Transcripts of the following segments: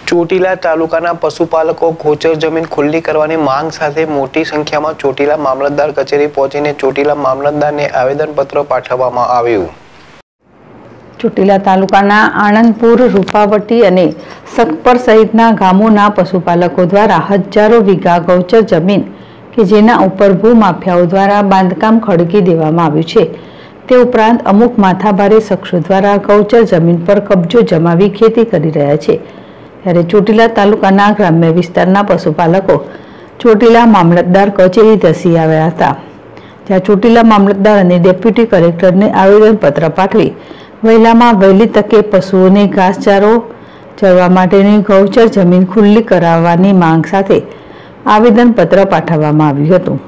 ચોટીલા તાલુકાના પશુપાલકો ગૌચર જમીન ખુલ્લી કરવાની માંગ સાથે મોટી સંખ્યામાં ચોટીલા મામલતદાર કચેરી પહોંચીને ચોટીલા મામલતદારને આવેદનપત્ર પાઠવવામાં આવ્યું। ચોટીલા તાલુકાના આણંદપુર, રૂપાવટી અને સખપર સહિતના ગામોના પશુપાલકો દ્વારા હજારો વીઘા ગૌચર જમીન કે જેના ઉપર ભૂમાફિયાઓ દ્વારા બાંધકામ ખડકી દેવામાં આવ્યું છે, તે ઉપરાંત અમુક માથાભારે શખ્સો દ્વારા ગૌચર જમીન પર કબજો જમાવી ખેતી કરી રહ્યા છે। ત્યારે ચોટીલા તાલુકાના ગ્રામ્ય વિસ્તારના પશુપાલકો ચોટીલા મામલતદાર કચેરી ધસી આવ્યા હતા, જ્યાં ચોટીલા મામલતદાર અને ડેપ્યુટી કલેક્ટરને આવેદનપત્ર પાઠવી વહેલામાં વહેલી તકે પશુઓને ઘાસચારો ચરવા માટેની ગૌચર જમીન ખુલ્લી કરાવવાની માંગ સાથે આવેદનપત્ર પાઠવવામાં આવ્યું હતું।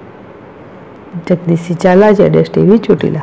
Jagdish Jhala, ZS TV, Chotila.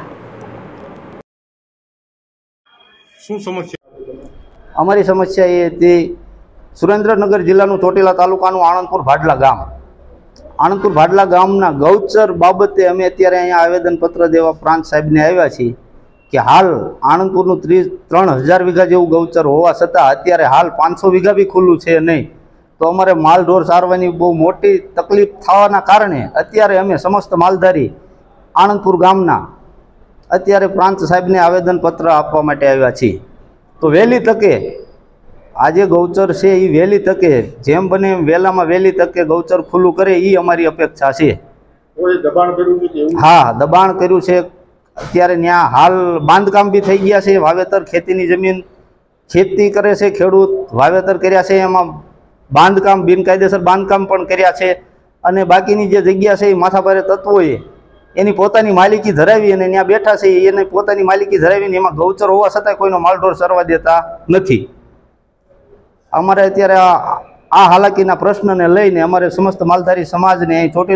શું સમસ્યા? અમારી સમસ્યા એ હતી, સુરેન્દ્રનગર જિલ્લાનું ચોટીલા તાલુકાનું આણંદપુર ભાડલા ગામ, આણંદપુર ભાડલા ગામના ગૌચર બાબતે અમે અત્યારે અહીંયા આવેદનપત્ર દેવા પ્રાંત સાહેબને આવ્યા છીએ કે હાલ આણંદપુરનું 33,000 વીઘા જેવું ગૌચર હોવા છતાં અત્યારે હાલ 500 વીઘા બી ખુલ્લું છે નહીં, તો અમારે માલ ઢોર સારવાની બહુ મોટી તકલીફ થવાના કારણે અત્યારે અમે સમસ્ત માલધારી આણંદપુર ગામના અત્યારે પ્રાંત સાહેબને આવેદનપત્ર આપવા માટે આવ્યા છીએ। તો વહેલી તકે આજે ગૌચર છે એ વહેલી તકે જેમ બને એમ વહેલામાં વહેલી તકે ગૌચર ખુલ્લું કરે એ અમારી અપેક્ષા છે। દબાણ કર્યું છે? હા, દબાણ કર્યું છે। અત્યારે ત્યાં હાલ બાંધકામ બી થઈ ગયા છે, વાવેતર ખેતીની જમીન ખેતી કરે છે ખેડૂત, વાવેતર કર્યા છે, એમાં બાંધકામ બિનકાયદેસર બાંધકામ પણ કર્યા છે, અને બાકીની જે જગ્યા છે એ માથાભારે તત્વોએ એની પોતાની માલિકી ધરાવી અને ત્યાં બેઠા છે એને પોતાની માલિકી ધરાવીને એમાં ગૌચર હોવા છતાં કોઈનો માલઢોર સરવા દેતા નથી। અમારે અત્યારે આ હાલાકીના પ્રશ્નને લઈને અમારે સમસ્ત માલધારી સમાજને ચોટીલા